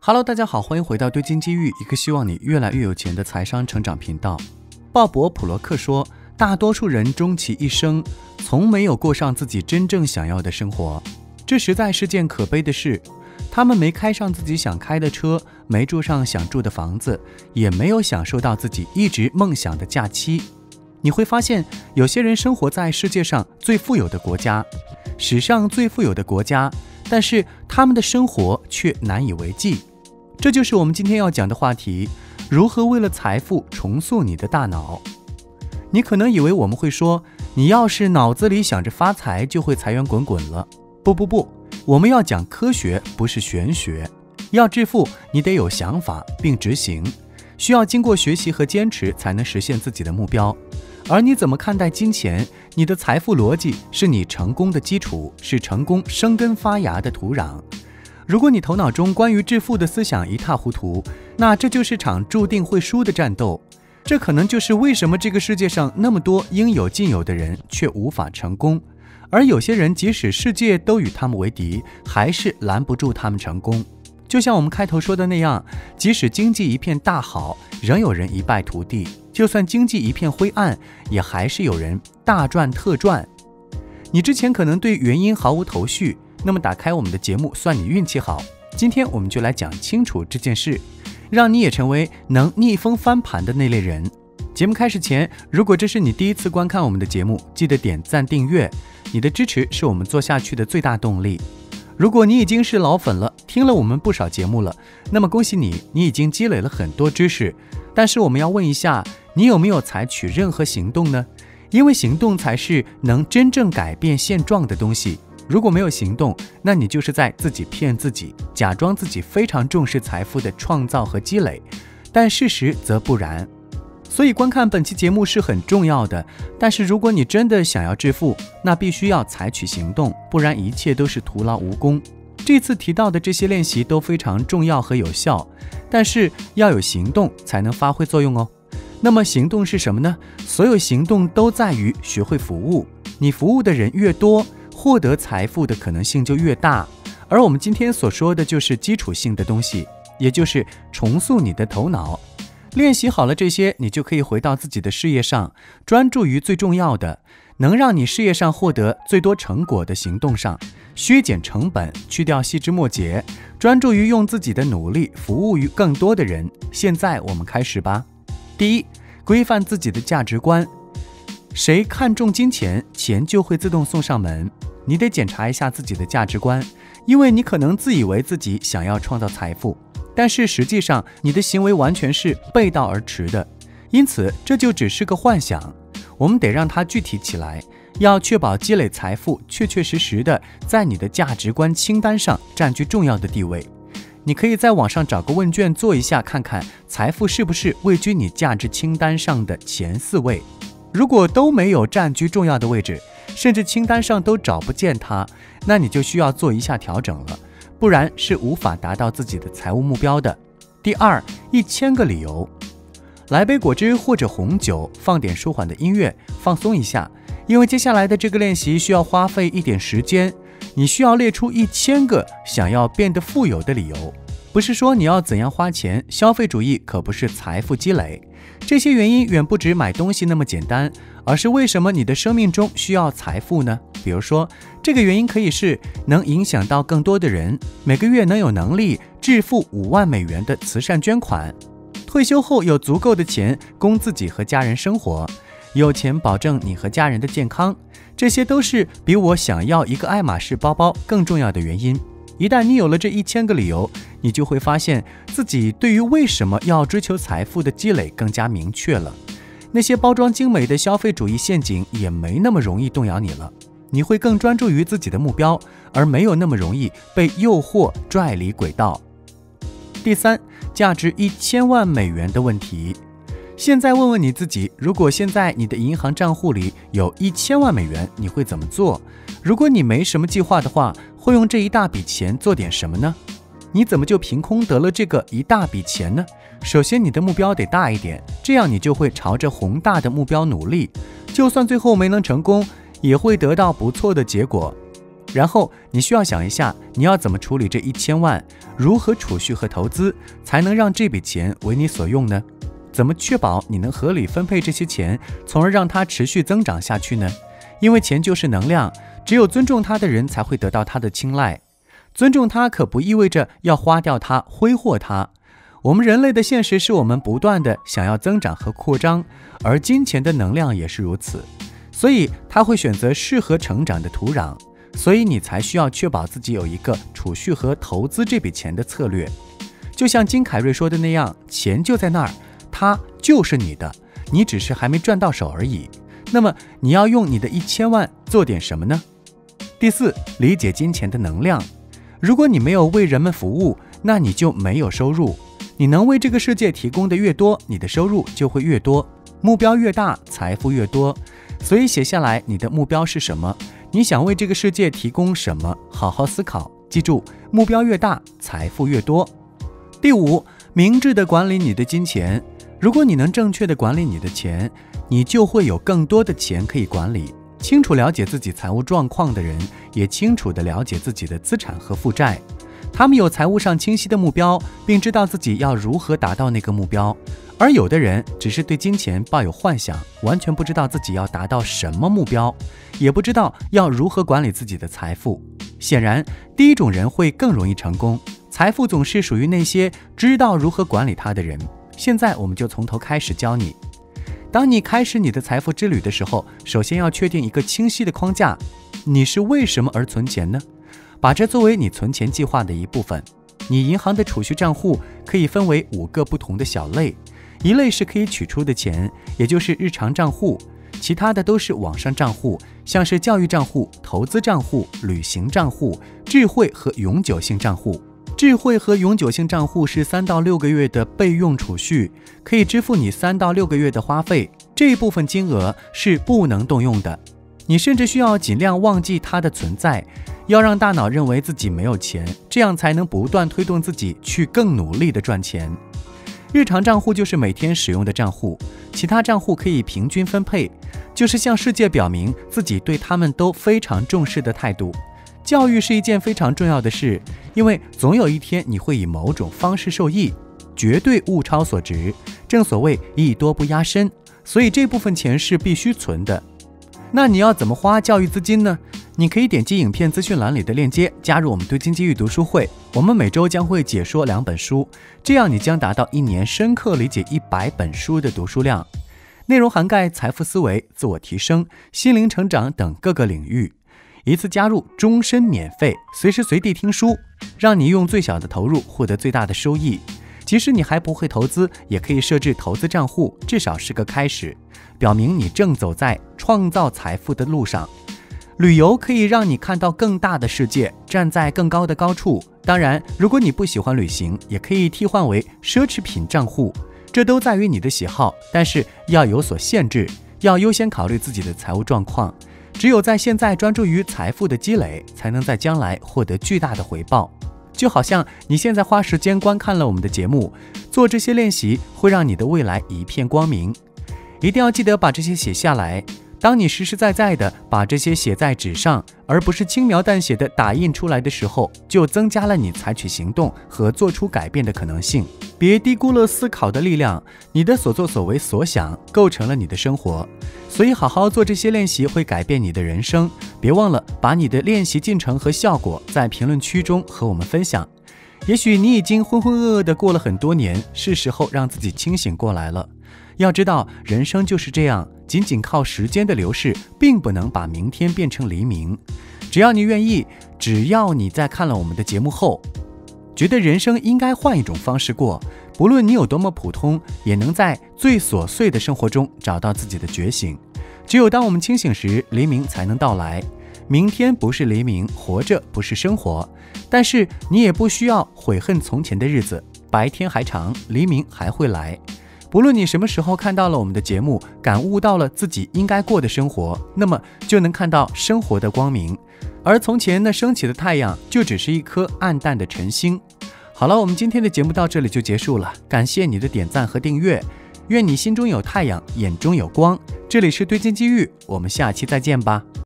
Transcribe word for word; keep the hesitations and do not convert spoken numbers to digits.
Hello， 大家好，欢迎回到对金机遇，一个希望你越来越有钱的财商成长频道。鲍勃·普洛克说，大多数人终其一生，从没有过上自己真正想要的生活，这实在是件可悲的事。他们没开上自己想开的车，没住上想住的房子，也没有享受到自己一直梦想的假期。你会发现，有些人生活在世界上最富有的国家，史上最富有的国家，但是他们的生活却难以为继。这就是我们今天要讲的话题，如何为了财富重塑你的大脑。你可能以为我们会说，你要是脑子里想着发财，就会财源滚滚了。不不不，我们要讲科学，不是玄学。要致富，你得有想法并执行，需要经过学习和坚持才能实现自己的目标。而你怎么看待金钱，你的财富逻辑是你成功的基础，是成功生根发芽的土壤。如果你头脑中关于致富的思想一塌糊涂，那这就是场注定会输的战斗。这可能就是为什么这个世界上那么多应有尽有的人却无法成功，而有些人即使世界都与他们为敌，还是拦不住他们成功。就像我们开头说的那样，即使经济一片大好，仍有人一败涂地；就算经济一片灰暗，也还是有人大赚特赚。你之前可能对原因毫无头绪，那么打开我们的节目，算你运气好。今天我们就来讲清楚这件事，让你也成为能逆风翻盘的那类人。节目开始前，如果这是你第一次观看我们的节目，记得点赞订阅，你的支持是我们做下去的最大动力。如果你已经是老粉了，听了我们不少节目了，那么恭喜你，你已经积累了很多知识。但是我们要问一下，你有没有采取任何行动呢？因为行动才是能真正改变现状的东西。如果没有行动，那你就是在自己骗自己，假装自己非常重视财富的创造和积累，但事实则不然。所以观看本期节目是很重要的，但是如果你真的想要致富，那必须要采取行动，不然一切都是徒劳无功。这次提到的这些练习都非常重要和有效，但是要有行动才能发挥作用哦。那么行动是什么呢？所有行动都在于学会服务，你服务的人越多，获得财富的可能性就越大。而我们今天所说的就是基础性的东西，也就是重塑你的头脑。练习好了这些，你就可以回到自己的事业上，专注于最重要的，能让你事业上获得最多成果的行动上，削减成本，去掉细枝末节，专注于用自己的努力服务于更多的人。现在我们开始吧。第一，规范自己的价值观。谁看重金钱，钱就会自动送上门。你得检查一下自己的价值观，因为你可能自以为自己想要创造财富，但是实际上你的行为完全是背道而驰的，因此这就只是个幻想。我们得让它具体起来，要确保积累财富确确实实的在你的价值观清单上占据重要的地位。你可以在网上找个问卷做一下，看看财富是不是位居你价值清单上的前四位。如果都没有占据重要的位置，甚至清单上都找不见它，那你就需要做一下调整了，不然是无法达到自己的财务目标的。第二，一千个理由。来杯果汁或者红酒，放点舒缓的音乐，放松一下。因为接下来的这个练习需要花费一点时间，你需要列出一千个想要变得富有的理由。不是说你要怎样花钱，消费主义可不是财富积累。这些原因远不止买东西那么简单，而是为什么你的生命中需要财富呢？比如说，这个原因可以是能影响到更多的人，每个月能有能力致富五万美元的慈善捐款，退休后有足够的钱供自己和家人生活，有钱保证你和家人的健康，这些都是比我想要一个爱马仕包包更重要的原因。一旦你有了这一千个理由，你就会发现自己对于为什么要追求财富的积累更加明确了。那些包装精美的消费主义陷阱也没那么容易动摇你了，你会更专注于自己的目标，而没有那么容易被诱惑拽离轨道。第三，价值一千万美元的问题。现在问问你自己，如果现在你的银行账户里有一千万美元，你会怎么做？如果你没什么计划的话，会用这一大笔钱做点什么呢？你怎么就凭空得了这个一大笔钱呢？首先你的目标得大一点，这样你就会朝着宏大的目标努力，就算最后没能成功，也会得到不错的结果。 然后你需要想一下，你要怎么处理这一千万，如何储蓄和投资，才能让这笔钱为你所用呢？怎么确保你能合理分配这些钱，从而让它持续增长下去呢？因为钱就是能量，只有尊重它的人才会得到它的青睐。尊重它可不意味着要花掉它、挥霍它。我们人类的现实是我们不断的想要增长和扩张，而金钱的能量也是如此，所以它会选择适合成长的土壤。所以你才需要确保自己有一个储蓄和投资这笔钱的策略。就像金凯瑞说的那样，钱就在那儿，它就是你的，你只是还没赚到手而已。那么你要用你的一千万做点什么呢？第四，理解金钱的能量。如果你没有为人们服务，那你就没有收入。你能为这个世界提供的越多，你的收入就会越多，目标越大，财富越多。所以写下来你的目标是什么，你想为这个世界提供什么，好好思考。记住，目标越大，财富越多。第五，明智地管理你的金钱。如果你能正确地管理你的钱，你就会有更多的钱可以管理。清楚了解自己财务状况的人，也清楚地了解自己的资产和负债。他们有财务上清晰的目标，并知道自己要如何达到那个目标。而有的人只是对金钱抱有幻想，完全不知道自己要达到什么目标，也不知道要如何管理自己的财富。显然，第一种人会更容易成功。财富总是属于那些知道如何管理它的人。现在我们就从头开始教你。当你开始你的财富之旅的时候，首先要确定一个清晰的框架。你是为什么而存钱呢？把这作为你存钱计划的一部分。你银行的储蓄账户可以分为五个不同的小类。一类是可以取出的钱，也就是日常账户，其他的都是网上账户，像是教育账户、投资账户、旅行账户、智慧和永久性账户。智慧和永久性账户是三到六个月的备用储蓄，可以支付你三到六个月的花费，这一部分金额是不能动用的。你甚至需要尽量忘记它的存在，要让大脑认为自己没有钱，这样才能不断推动自己去更努力的赚钱。日常账户就是每天使用的账户，其他账户可以平均分配，就是向世界表明自己对他们都非常重视的态度。教育是一件非常重要的事，因为总有一天你会以某种方式受益，绝对物超所值，正所谓艺多不压身，所以这部分钱是必须存的。那你要怎么花教育资金呢？你可以点击影片资讯栏里的链接，加入我们对金机遇读书会。我们每周将会解说两本书，这样你将达到一年深刻理解一百本书的读书量。内容涵盖财富思维、自我提升、心灵成长等各个领域。一次加入，终身免费，随时随地听书，让你用最小的投入获得最大的收益。即使你还不会投资，也可以设置投资账户，至少是个开始，表明你正走在创造财富的路上。旅游可以让你看到更大的世界，站在更高的高处。当然，如果你不喜欢旅行，也可以替换为奢侈品账户，这都在于你的喜好，但是要有所限制，要优先考虑自己的财务状况。只有在现在专注于财富的积累，才能在将来获得巨大的回报。就好像你现在花时间观看了我们的节目，做这些练习会让你的未来一片光明。一定要记得把这些写下来。当你实实在在地把这些写在纸上，而不是轻描淡写的打印出来的时候，就增加了你采取行动和做出改变的可能性。别低估了思考的力量，你的所作所为所想构成了你的生活，所以好好做这些练习会改变你的人生。别忘了把你的练习进程和效果在评论区中和我们分享。也许你已经浑浑噩噩地过了很多年，是时候让自己清醒过来了。要知道，人生就是这样，仅仅靠时间的流逝，并不能把明天变成黎明。只要你愿意，只要你在看了我们的节目后，觉得人生应该换一种方式过，不论你有多么普通，也能在最琐碎的生活中找到自己的觉醒。只有当我们清醒时，黎明才能到来。明天不是黎明，活着不是生活。但是你也不需要悔恨从前的日子，白天还长，黎明还会来。不论你什么时候看到了我们的节目，感悟到了自己应该过的生活，那么就能看到生活的光明。而从前那升起的太阳，就只是一颗暗淡的晨星。好了，我们今天的节目到这里就结束了，感谢你的点赞和订阅。愿你心中有太阳，眼中有光。这里是对金机遇，我们下期再见吧。